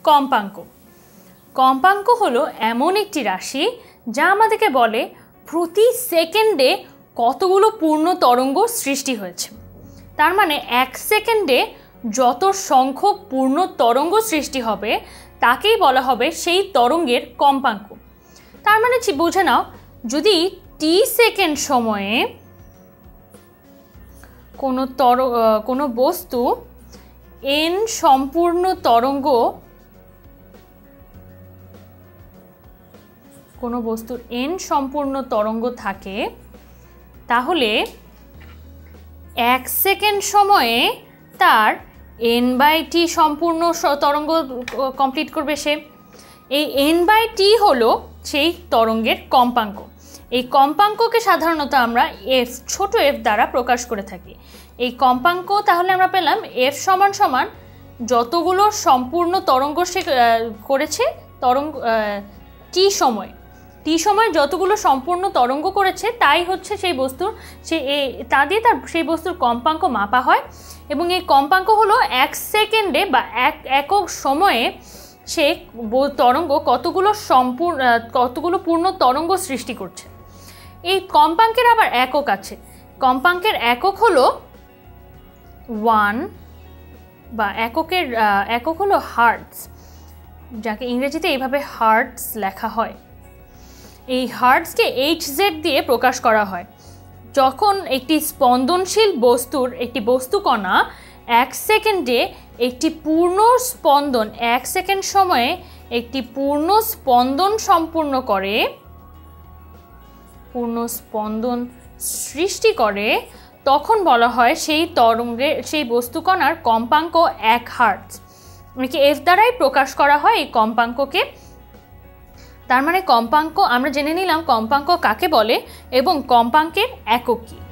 কম্পাঙ্ক। কম্পাঙ্ক হলো এমন একটি রাশি যা আমাদেরকে বলে প্রতি সেকেন্ডে কতগুলো পূর্ণ তরঙ্গ সৃষ্টি হয়েছে। তার মানে 1 সেকেন্ডে যত সংখ্যক পূর্ণ তরঙ্গ সৃষ্টি হবে তাকেই বলা হবে সেই তরঙ্গের কম্পাঙ্ক। তার মানে বুঝে নাও, যদি টি সেকেন্ড সময়ে কোনো বস্তু n সম্পূর্ণ তরঙ্গ, কোনো বস্তুর n সম্পূর্ণ তরঙ্গ থাকে, তাহলে 1 সেকেন্ড সময়ে তার n/t সম্পূর্ণ তরঙ্গ কমপ্লিট করবে সে। এই n/t হলো সেই তরঙ্গের কম্পাঙ্ক। এই কম্পাঙ্ককে সাধারণত আমরা f, ছোট f দ্বারা প্রকাশ করে থাকি। এই কম্পাঙ্ক তাহলে আমরা পেলাম f সমান সমান যতগুলো সম্পূর্ণ তরঙ্গ সে করেছে t সময় যতগুলো সম্পূর্ণ তরঙ্গ করেছে তাই হচ্ছে সেই বস্তুর তা দিয়ে সেই বস্তুর কম্পাঙ্ক মাপা হয়। এবং এই কম্পাঙ্ক হলো 1 সেকেন্ডে বা একক সময়ে সে তরঙ্গ কতগুলো পূর্ণ তরঙ্গ সৃষ্টি করছে। এই কম্পাঙ্কের আবার একক আছে। কম্পাঙ্কের একক হলো 1 বা একক হলো হার্টজ, যাকে ইংরেজিতে এইভাবে হার্টজ লেখা হয়। এই হার্টজকে hz দিয়ে প্রকাশ করা হয়। যখন একটি স্পন্দনশীল একটি বস্তুকণা 1 সেকেন্ডে একটি পূর্ণ স্পন্দন, 1 সেকেন্ড সময়ে একটি পূর্ণ স্পন্দন সৃষ্টি করে, তখন বলা হয় সেই বস্তুকণার কম্পাঙ্ক 1 হার্টজ। একে f দ্বারাই প্রকাশ করা হয় এই কম্পাঙ্ককে। তার মানে কম্পাঙ্ক আমরা জেনে নিলাম কম্পাঙ্ক কাকে বলে এবং কম্পাঙ্কের একক কি।